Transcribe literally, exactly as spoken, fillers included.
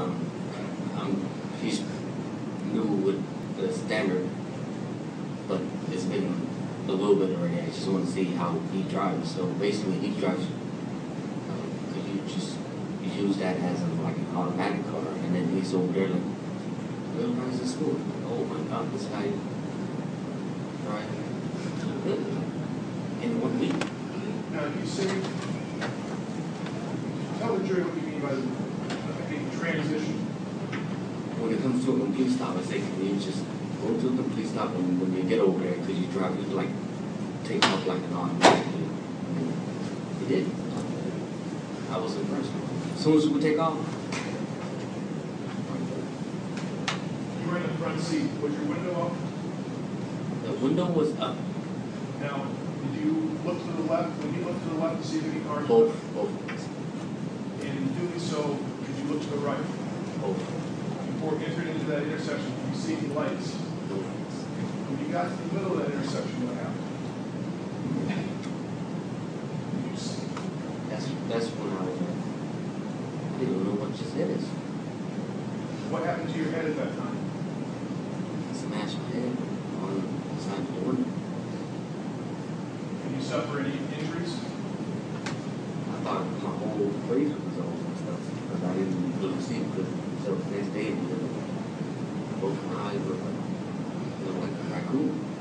um, I'm, he's new with the standard, but it's been a little bit already. I just want to see how he drives. So basically, he drives, uh, you just you use that as a, like an automatic car, and then he's over there like, well, how's this school? Oh my God, this guy driving in one week. Now, you say, tell the jury what you mean by the, the transition. When it comes to a complete stop, I say, can you just go to a complete stop, and when you get over there, because you drive, you like take off like an automatic. And he did. I was impressed. As soon as we take off, You were in the front seat. Was your window up? the window was up. Now, did you look to the left? When you looked to the left to see if any cars? Both, both, And in doing so, did you look to the right? both, Before you entered into that intersection, did you see any lights? both. When you got to the middle of that intersection, what happened? You s- That's that's when I was. I didn't know what just hit us. What happened to your head at that time? Smashed my head on the side of the window. Did you suffer any injuries? I thought my whole face was all messed up because I didn't really see it because until the next day, both my eyes were like, you know, like a raccoon.